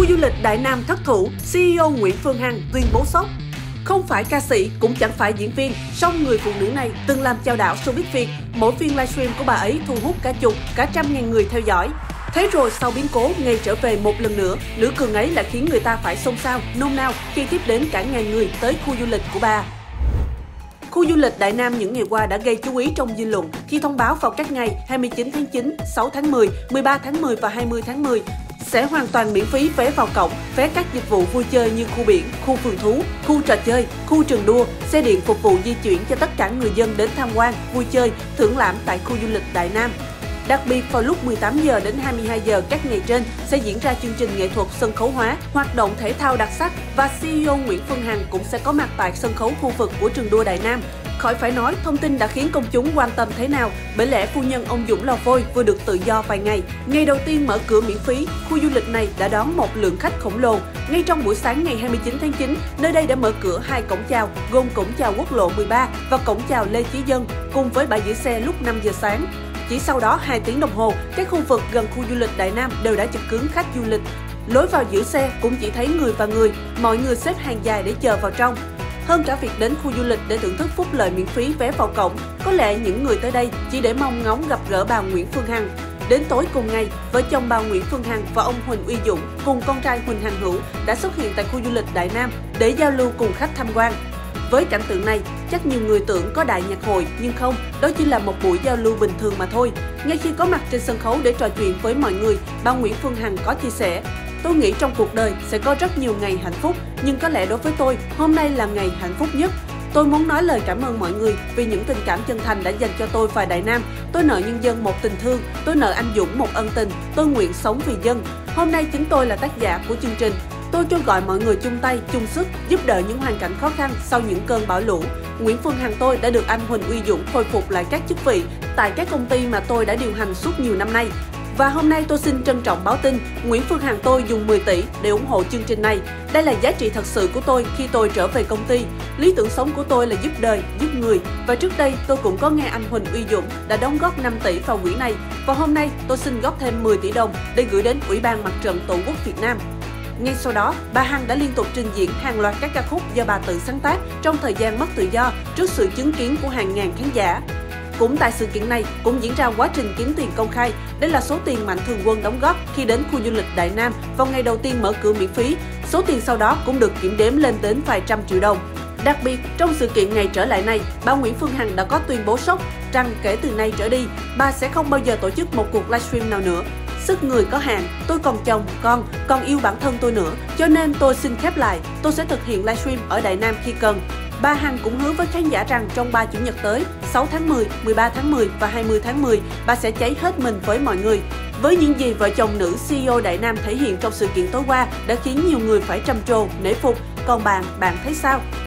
Khu du lịch Đại Nam thất thủ, CEO Nguyễn Phương Hằng tuyên bố sốc. Không phải ca sĩ, cũng chẳng phải diễn viên, song người phụ nữ này từng làm chao đảo showbiz Việt. Mỗi phiên livestream của bà ấy thu hút cả chục, cả trăm ngàn người theo dõi. Thế rồi sau biến cố, ngày trở về một lần nữa, nữ cường ấy lại khiến người ta phải xôn xao, nôn nao khi tiếp đến cả ngàn người tới khu du lịch của bà. Khu du lịch Đại Nam những ngày qua đã gây chú ý trong dư luận khi thông báo vào các ngày 29 tháng 9, 6 tháng 10, 13 tháng 10 và 20 tháng 10 sẽ hoàn toàn miễn phí vé vào cổng, vé các dịch vụ vui chơi như khu biển, khu vườn thú, khu trò chơi, khu trường đua, xe điện phục vụ di chuyển cho tất cả người dân đến tham quan, vui chơi, thưởng lãm tại khu du lịch Đại Nam. Đặc biệt vào lúc 18 giờ đến 22 giờ các ngày trên sẽ diễn ra chương trình nghệ thuật sân khấu hóa, hoạt động thể thao đặc sắc và CEO Nguyễn Phương Hằng cũng sẽ có mặt tại sân khấu khu vực của trường đua Đại Nam. Khỏi phải nói, thông tin đã khiến công chúng quan tâm thế nào, bởi lẽ phu nhân ông Dũng Lò Vôi vừa được tự do vài ngày. Ngày đầu tiên mở cửa miễn phí, khu du lịch này đã đón một lượng khách khổng lồ. Ngay trong buổi sáng ngày 29 tháng 9, nơi đây đã mở cửa hai cổng chào, gồm cổng chào quốc lộ 13 và cổng chào Lê Chí Dân, cùng với bãi giữ xe lúc 5 giờ sáng. Chỉ sau đó 2 tiếng đồng hồ, các khu vực gần khu du lịch Đại Nam đều đã chật cứng khách du lịch. Lối vào giữ xe cũng chỉ thấy người và người, mọi người xếp hàng dài để chờ vào trong. Hơn cả việc đến khu du lịch để thưởng thức phúc lợi miễn phí vé vào cổng, có lẽ những người tới đây chỉ để mong ngóng gặp gỡ bà Nguyễn Phương Hằng. Đến tối cùng ngày, vợ chồng bà Nguyễn Phương Hằng và ông Huỳnh Uy Dũng cùng con trai Huỳnh Hằng Hữu đã xuất hiện tại khu du lịch Đại Nam để giao lưu cùng khách tham quan. Với cảnh tượng này, chắc nhiều người tưởng có đại nhạc hội, nhưng không, đó chỉ là một buổi giao lưu bình thường mà thôi. Ngay khi có mặt trên sân khấu để trò chuyện với mọi người, bà Nguyễn Phương Hằng có chia sẻ: "Tôi nghĩ trong cuộc đời sẽ có rất nhiều ngày hạnh phúc, nhưng có lẽ đối với tôi, hôm nay là ngày hạnh phúc nhất. Tôi muốn nói lời cảm ơn mọi người vì những tình cảm chân thành đã dành cho tôi và Đại Nam. Tôi nợ nhân dân một tình thương, tôi nợ anh Dũng một ân tình, tôi nguyện sống vì dân. Hôm nay chính tôi là tác giả của chương trình. Tôi kêu gọi mọi người chung tay, chung sức, giúp đỡ những hoàn cảnh khó khăn sau những cơn bão lũ. Nguyễn Phương Hằng tôi đã được anh Huỳnh Uy Dũng khôi phục lại các chức vị tại các công ty mà tôi đã điều hành suốt nhiều năm nay. Và hôm nay tôi xin trân trọng báo tin, Nguyễn Phương Hằng tôi dùng 10 tỷ để ủng hộ chương trình này. Đây là giá trị thật sự của tôi khi tôi trở về công ty. Lý tưởng sống của tôi là giúp đời, giúp người. Và trước đây tôi cũng có nghe anh Huỳnh Uy Dũng đã đóng góp 5 tỷ vào quỹ này. Và hôm nay tôi xin góp thêm 10 tỷ đồng để gửi đến Ủy ban Mặt trận Tổ quốc Việt Nam." Ngay sau đó, bà Hằng đã liên tục trình diễn hàng loạt các ca khúc do bà tự sáng tác trong thời gian mất tự do trước sự chứng kiến của hàng ngàn khán giả. Cũng tại sự kiện này cũng diễn ra quá trình kiếm tiền công khai. Đây là số tiền Mạnh Thường Quân đóng góp khi đến khu du lịch Đại Nam vào ngày đầu tiên mở cửa miễn phí. Số tiền sau đó cũng được kiểm đếm lên đến vài trăm triệu đồng. Đặc biệt, trong sự kiện ngày trở lại này, bà Nguyễn Phương Hằng đã có tuyên bố sốc rằng kể từ nay trở đi, bà sẽ không bao giờ tổ chức một cuộc livestream nào nữa. "Sức người có hạn, tôi còn chồng, còn yêu bản thân tôi nữa, cho nên tôi xin khép lại, tôi sẽ thực hiện livestream ở Đại Nam khi cần." Bà Hằng cũng hứa với khán giả rằng trong 3 chủ nhật tới, 6 tháng 10, 13 tháng 10 và 20 tháng 10, bà sẽ cháy hết mình với mọi người. Với những gì vợ chồng nữ CEO Đại Nam thể hiện trong sự kiện tối qua đã khiến nhiều người phải trầm trồ, nể phục. Còn bạn thấy sao?